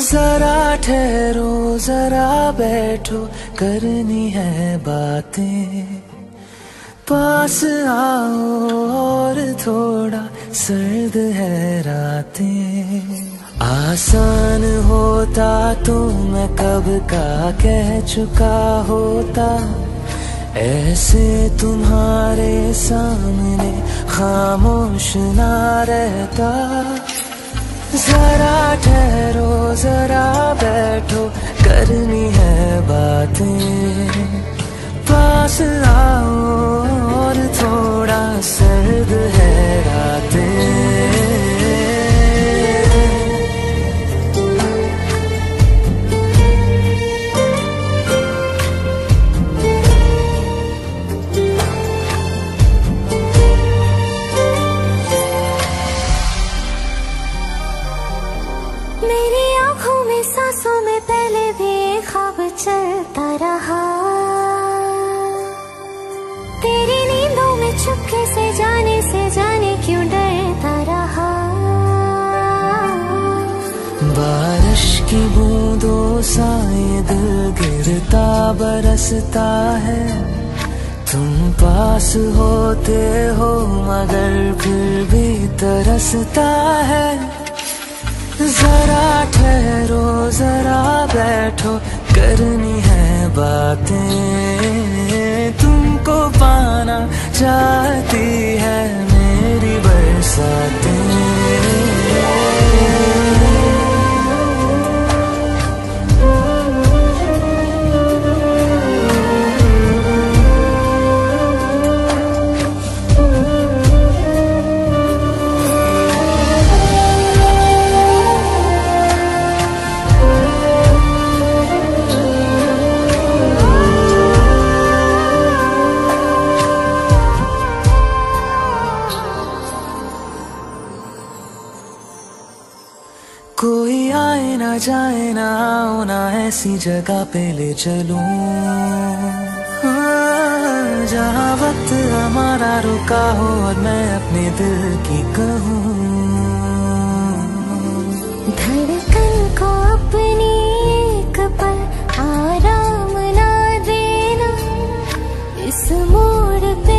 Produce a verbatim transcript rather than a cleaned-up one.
जरा ठहरो जरा बैठो करनी है बातें, पास आओ और थोड़ा सर्द है रातें। आसान होता तो मैं कब का कह चुका होता, ऐसे तुम्हारे सामने खामोश ना रहता। जरा ठहरो जरा बैठो करनी है बातें, पास आओ और थोड़ा सर्द है रातें। मेरी आँखों में सांसों में पहले भी ख्वाब चलता रहा, तेरी नींदों में चुपके से जाने से जाने क्यों डरता रहा। बारिश की बूंदों सा ये दिल गिरता बरसता है, तुम पास होते हो मगर फिर भी तरसता है। जरा ठहरो जरा बैठो करनी है बातें, तुमको पाना चाहती है मेरी बरसातें। कोई आए ना जाए ना आओ ना ऐसी जगह पे ले चलूं, हाँ, जहाँ वक्त हमारा रुका हो और मैं अपने दिल की कहूँ। धड़कन को अपनी एक पल आराम ना देना, इस मोड़ पे